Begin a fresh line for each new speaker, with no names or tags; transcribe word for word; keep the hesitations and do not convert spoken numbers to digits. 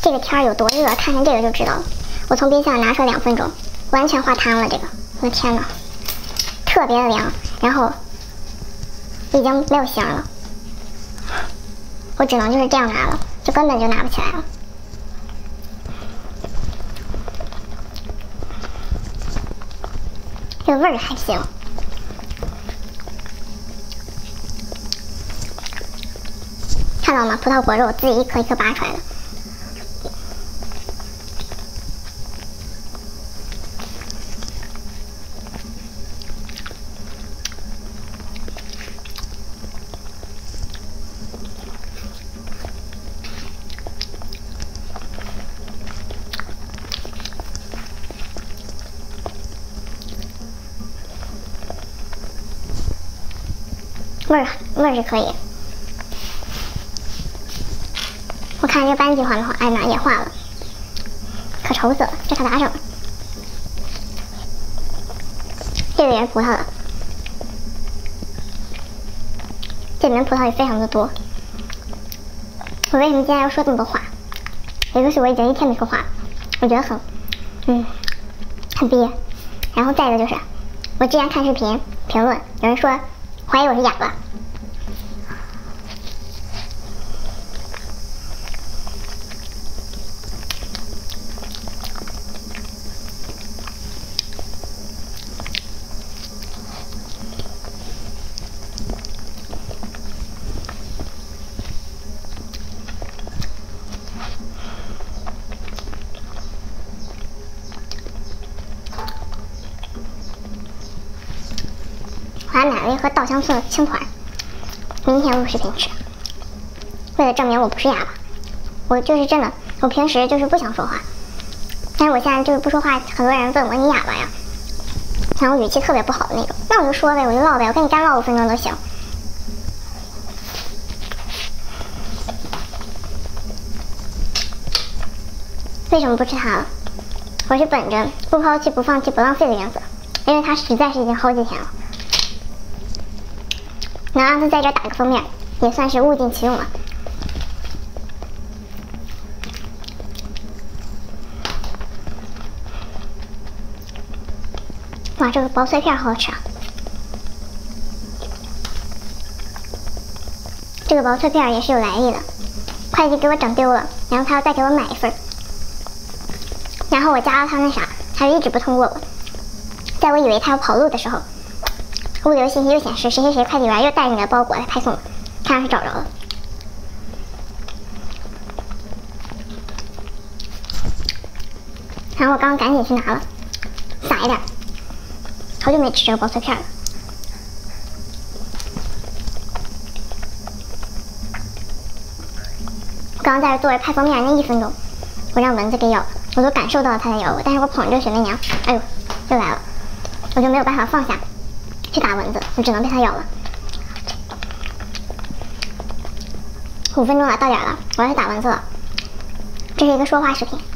这个天儿有多热，看看这个就知道了。我从冰箱拿出来两分钟，完全化汤了。这个，我的天哪，特别的凉，然后已经没有芯了。我只能就是这样拿了，就根本就拿不起来了。这个味儿还行。 看到了吗？葡萄果肉自己一颗一颗拔出来的，味儿味儿是可以。 我看这个斑鸡换的话，哎妈也换了，可愁死了，这可咋整？这个也是葡萄的，这里面葡萄也非常的多。我为什么今天要说这么多话？一个是我已经一天没说话了，我觉得很，嗯，很憋。然后再一个就是，我之前看视频评论，有人说怀疑我是哑巴。 我还买了一盒稻香村的青团，明天录视频吃。为了证明我不是哑巴，我就是真的，我平时就是不想说话，但是我现在就是不说话，很多人问我你哑巴呀，然后语气特别不好的那种，那我就说呗，我就唠呗，我跟你干唠五分钟都行。为什么不吃它了？我是本着不抛弃、不放弃、不浪费的原则，因为它实在是已经好几天了。 能让它在这打个封面，也算是物尽其用了。哇，这个薄脆片好好吃啊！这个薄脆片也是有来历的，会计给我整丢了，然后他要再给我买一份，然后我加了他那啥，他就一直不通过我。在我以为他要跑路的时候。 物流信息又显示谁谁谁快递员又带着你的包裹来派送了，看来是找着了。然后我刚刚赶紧去拿了，撒一点。好久没吃这个薄脆片了。我刚刚在这做着派封面那一分钟，我让蚊子给咬了，我都感受到了它在咬我，但是我捧着雪媚娘，哎呦，又来了，我就没有办法放下。 去打蚊子，我只能被它咬了。五分钟了，到点了，我要去打蚊子了。这是一个说话视频。